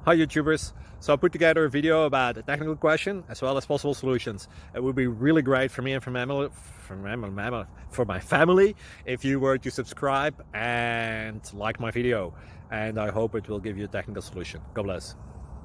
Hi YouTubers. So I put together a video about a technical question as well as possible solutions. It would be really great for me and for my family if you were to subscribe and like my video, and I hope it will give you a technical solution. God bless.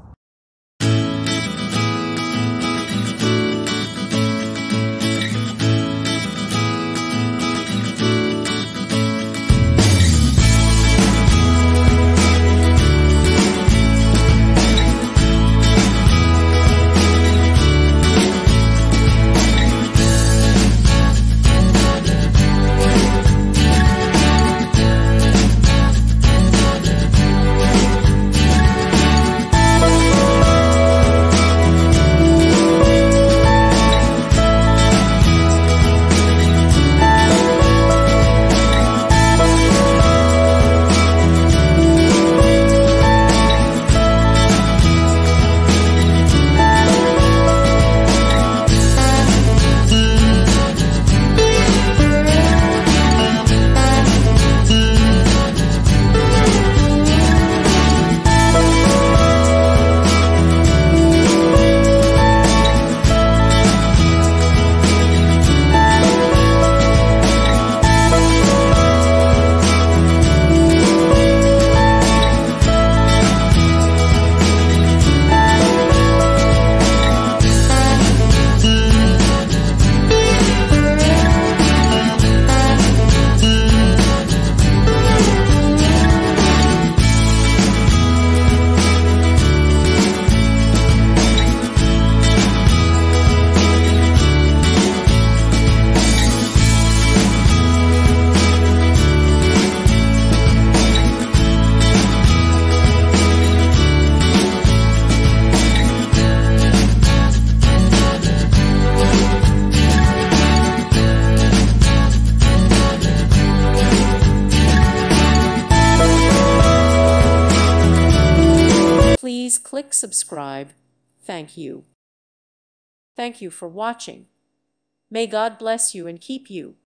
Please click subscribe. Thank you. Thank you for watching. May God bless you and keep you.